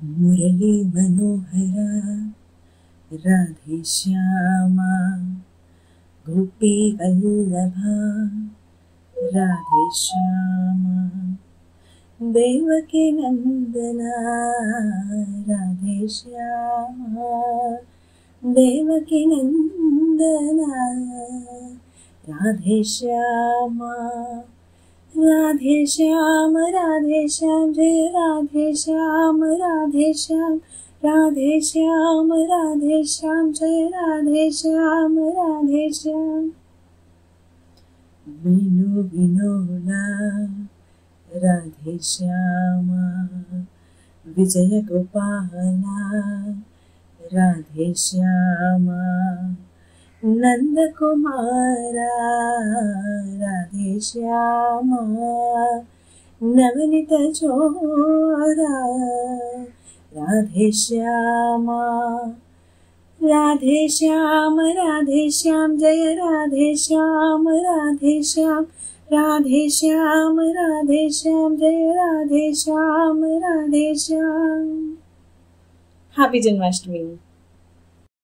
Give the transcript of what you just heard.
मुरली मनोहरा राधे श्यामा गोपी वल्लभा राधे श्यामा देवकी नंदना राधे श्यामा देवकी नंदना राधे श्यामा राधे श्याम जय राधे श्याम राधे श्याम जय राधे श्याम वेणु विनोला राधे श्यामा विजय गोपाला राधे श्यामा नंद कुमारा राधे श्यामा नवनीत चोरा राधे श्यामा जय राधे श्याम जय राधे श्याम Happy Janmashtami.